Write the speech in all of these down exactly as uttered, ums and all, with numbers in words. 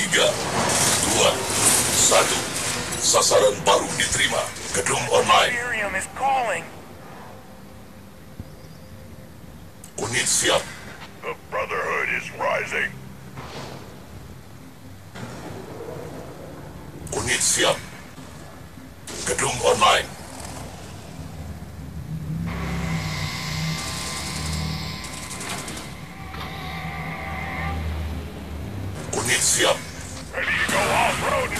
Tiga, dua, satu. Sasaran baru diterima. Gedung online. Imperium is calling. Unit siap. The Brotherhood is rising. Unit siap. Gedung online. Unit siap. Ready to go off-road.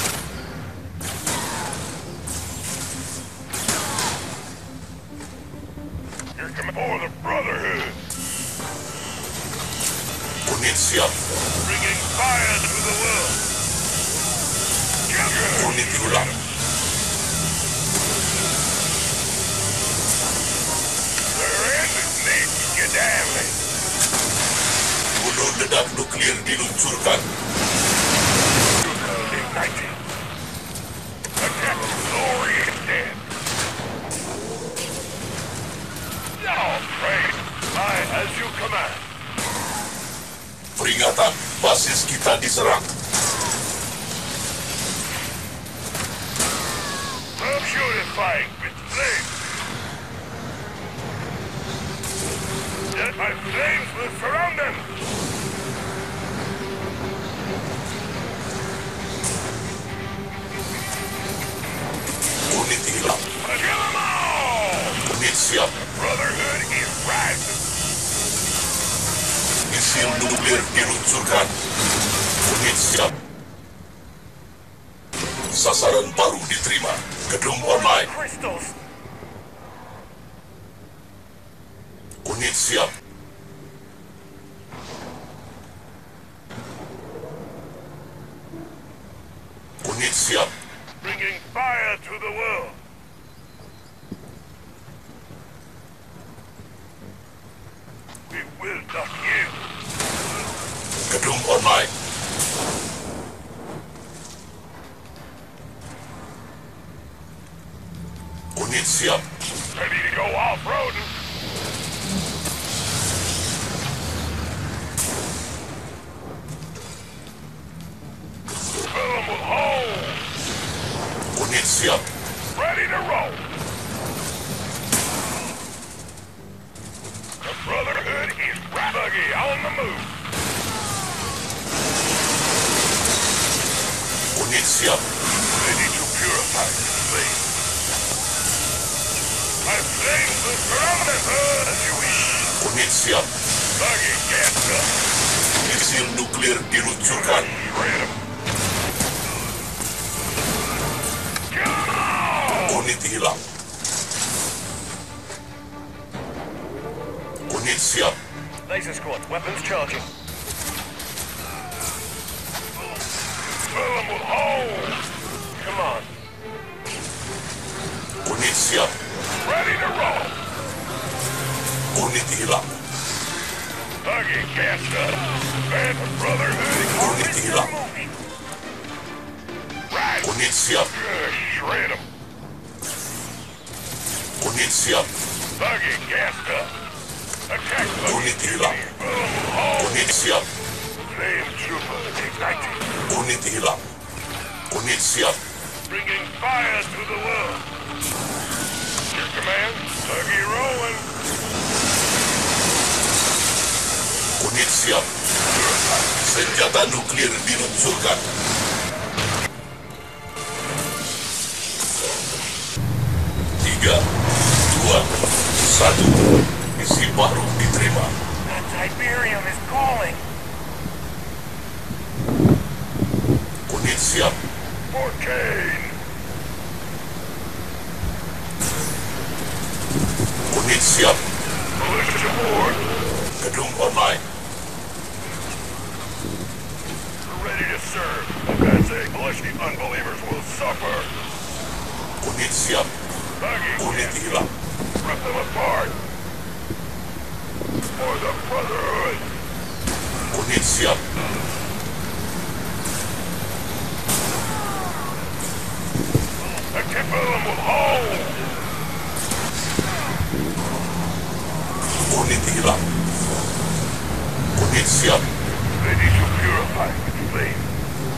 You're coming for the Brotherhood. Unit siap. Bringing fire to the world. Unit ulang. Their end needs get damaged. Gunung ledak nuklir diluncurkan. Igniting. Attack glory is dead. Now, pray. I as you command. Peringatan, basis kita diserang. I'm purifying with flames. Yet my flames will surround them. Unit hilang. Kill them all! Unit siap. Brotherhood is rising. Misil nuklir diluncurkan. Unit siap. Sasaran baru diterima. Gedung online. Crystals. Unit siap. Unit siap. Bringing fire to the world. We will not yield. Gedung online. Unit siap. Ready to go off-road. Fill them with holes. Unit siap. Ready to roll. The Brotherhood is buggy on the move. Unit siap. Ready to purify this flame. My flames will surround them as you wish. Unit siap. Buggy gassed up. Misil nuklir diluncurkan. Shred 'em. Kill 'em all! Unit hilang. Unit siap. Laser squad, weapons charging. Fill them with holes. Come on. Unit siap. Ready to roll. Unit hilang. Buggy gassed up. And the Brotherhood Unit hilang. right. Unit siap. Good, shred 'em. Unit siap. Buggy gassed up. Attack buggy. Unit hilang. Fill them with holes. Unit siap. Flame trooper igniting. Unit hilang. Unit siap. Bringing fire to the world. Your command, buggy rolling. Unit siap. Senjata nuklir diluncurkan. Tiga, dua, satu. Misi baru diterima. That Tiberium is calling. Unit siap. For Kane. Unit siap. Militia aboard. Gedung online. Ready to serve. As a militia unbelievers will suffer. Unit siap. Buggy Unit gassed hilang. up. Rip them apart. For the Brotherhood. Unit siap. I can fill them with holes. Unit hilang. Unit siap. Ready to purify with flame.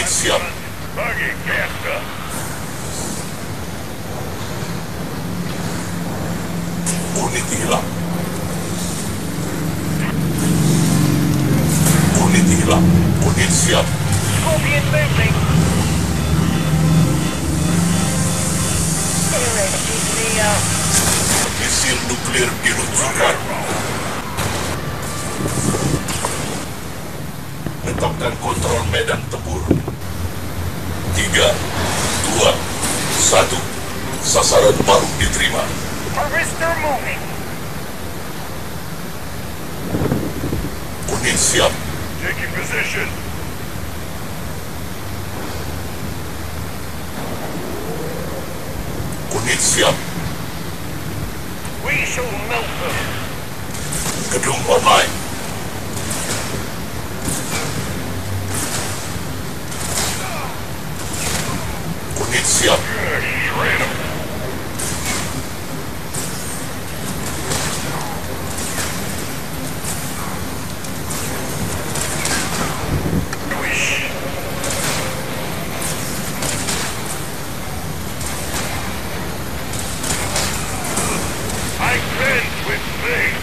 Unit siap. Buggy gassed up. Unit hilang. Unit hilang. Unit siap. Scorpion moving. Misil nuklir diluncurkan. Tetapkan kontrol medan tempur. Tiga, dua, satu. Sasaran baru diterima. Harvester moving. Unit siap. Taking position. Unit siap. We shall melt them. Gedung online. Unit siap. Yeah, shred 'em. I bend with faith.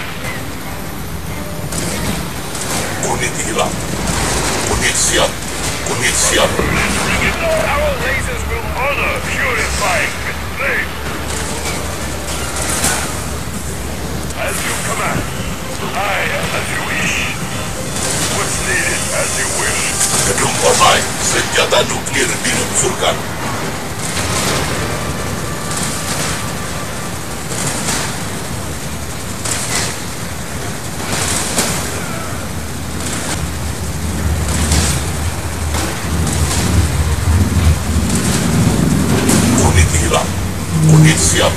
Unit hilang. Unit siap. Unit siap. Our lasers will honor purifying with faith. As you command, I am as you wish. What's needed as you wish. Gedung online. Senjata nuklir diluncurkan. Unit hilang. Unit siap.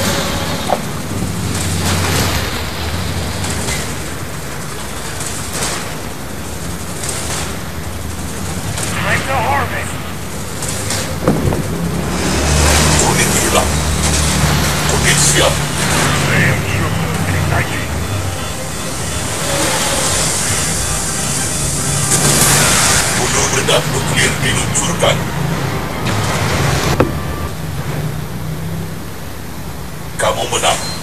Time to harvest. Unit hilang. Unit siap. Damn sugar igniting. Bunuh bedah nuklir diluncurkan. Kamu menang.